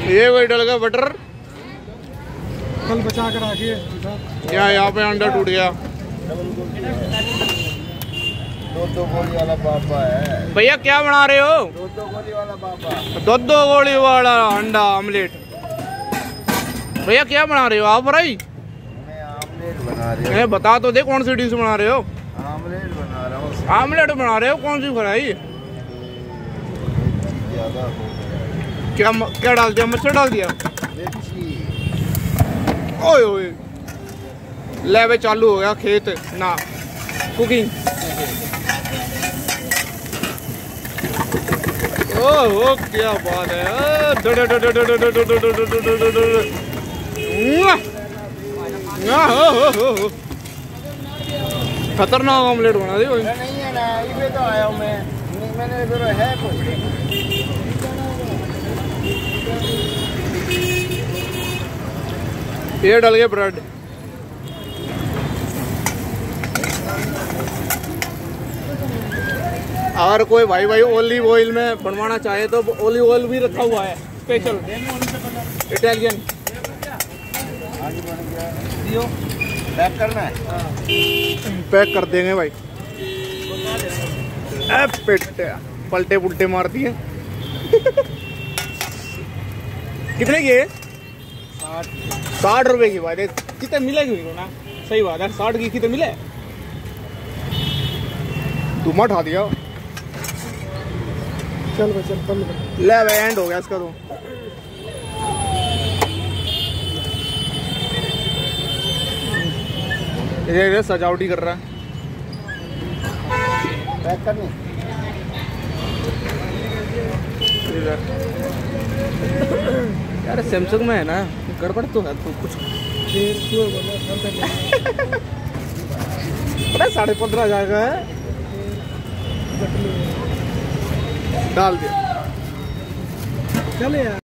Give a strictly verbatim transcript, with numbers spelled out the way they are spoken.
ये वही डल गया बटर, कल बचा कर आगे क्या यहाँ पे अंडा टूट गया। दो दो गोली वाला पापा है भैया क्या बना रहे हो? दो दो गोली वाला पापा। दो दो गोली वाला अंडा आमलेट। भैया क्या बना रहे हो आप? भाई मैं आमलेट बना रहा हूँ। बता तो दे कौन सी डिश बना रहे हो? आमलेट बना रहा हूँ। आमलेट बना रहे हो? कौन सी फ्राई? ज्यादा हो गया। क्या क्या डाल दिया? मच्छर डाल दिया? ओए ओए ले भाई चालू हो गया खेत ना कुकिंग। ओह क्या बात है। खतरनाक ऑमलेट बना दी भाई। नहीं है ना, इधर तो आया हूँ मैं। मैंने इधर है कुछ। ये डल गया ब्रेड। अगर कोई भाई भाई ओलिव ऑयल में बनवाना चाहे तो ओलिव ऑयल भी रखा हुआ है स्पेशल इटालियन। पैक करना है? पैक कर देंगे भाई। पेट पलटे पुलटे मार दिए। कितने की? साठ रुपए की बात है। कितने मिलेगी ना? सही बात है, साठ की कितने मिले? धुआं उठा दिया। चल भाई चल बंद कर। ले भाई एंड हो गया इसका तो। ये सजावटी कर रहा है। पैक करनी यार सैमसंग में है ना, गड़बड़ तो है तो कुछ। अरे साढ़े पंद्रह हजार का है। डाल दिया। चले यार।